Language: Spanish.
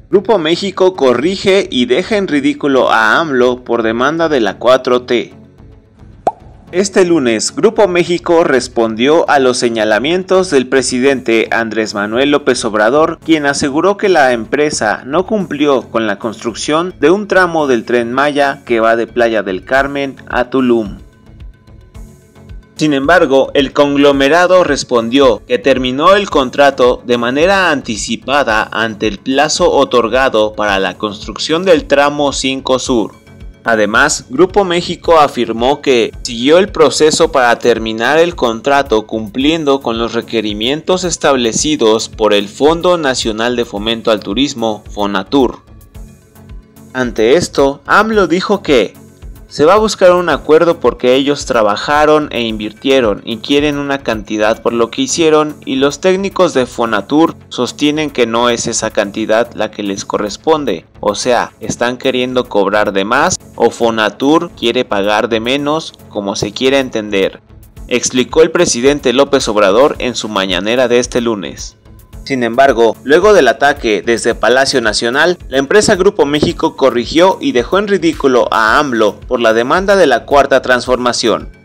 Grupo México corrige y deja en ridículo a AMLO por demanda de la 4T. Este lunes, Grupo México respondió a los señalamientos del presidente Andrés Manuel López Obrador, quien aseguró que la empresa no cumplió con la construcción de un tramo del Tren Maya que va de Playa del Carmen a Tulum. Sin embargo, el conglomerado respondió que terminó el contrato de manera anticipada ante el plazo otorgado para la construcción del tramo 5 Sur. Además, Grupo México afirmó que siguió el proceso para terminar el contrato cumpliendo con los requerimientos establecidos por el Fondo Nacional de Fomento al Turismo, Fonatur. Ante esto, AMLO dijo que se va a buscar un acuerdo porque ellos trabajaron e invirtieron y quieren una cantidad por lo que hicieron, y los técnicos de Fonatur sostienen que no es esa cantidad la que les corresponde, o sea, están queriendo cobrar de más o Fonatur quiere pagar de menos, como se quiera entender, explicó el presidente López Obrador en su mañanera de este lunes. Sin embargo, luego del ataque desde Palacio Nacional, la empresa Grupo México corrigió y dejó en ridículo a AMLO por la demanda de la Cuarta Transformación.